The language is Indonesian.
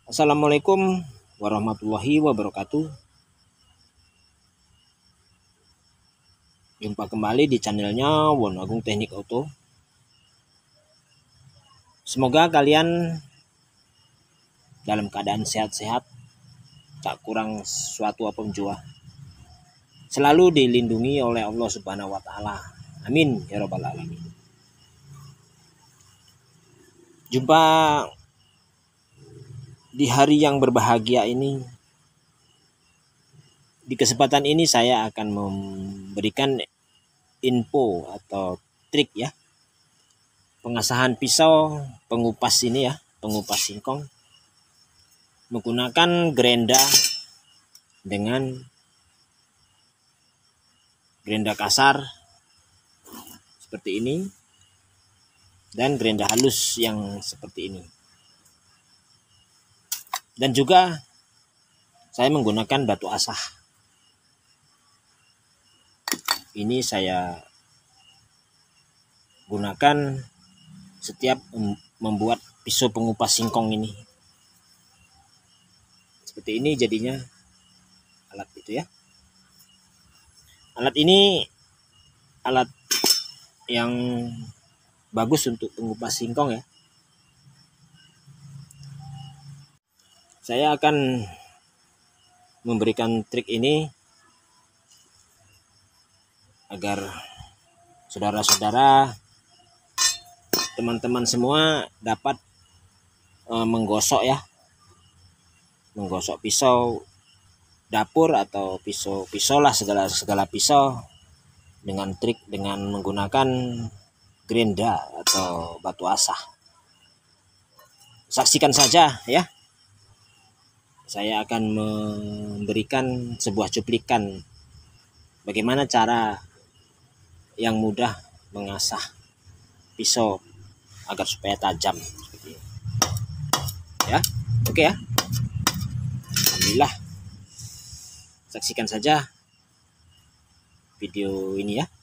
Assalamualaikum warahmatullahi wabarakatuh. Jumpa kembali di channelnya Won Agung Teknik Auto. Semoga kalian dalam keadaan sehat-sehat, tak kurang suatu apapun jua. Selalu dilindungi oleh Allah Subhanahu wa taala. Amin ya rabbal alamin. Jumpa di hari yang berbahagia ini. Di kesempatan ini saya akan memberikan info atau trik ya. Pengasahan pisau pengupas ini ya, pengupas singkong menggunakan gerenda dengan gerenda kasar seperti ini dan gerenda halus yang seperti ini. Dan juga saya menggunakan batu asah. Ini saya gunakan setiap membuat pisau pengupas singkong ini. Seperti ini jadinya alat itu ya. Alat ini alat yang bagus untuk pengupas singkong ya. Saya akan memberikan trik ini agar saudara-saudara, teman-teman semua dapat menggosok ya. Menggosok pisau dapur atau pisau lah, segala pisau dengan trik dengan menggunakan gerenda atau batu asah. Saksikan saja ya. Saya akan memberikan sebuah cuplikan bagaimana cara yang mudah mengasah pisau agar supaya tajam seperti ini. Ya, oke ya. Alhamdulillah. Saksikan saja video ini ya.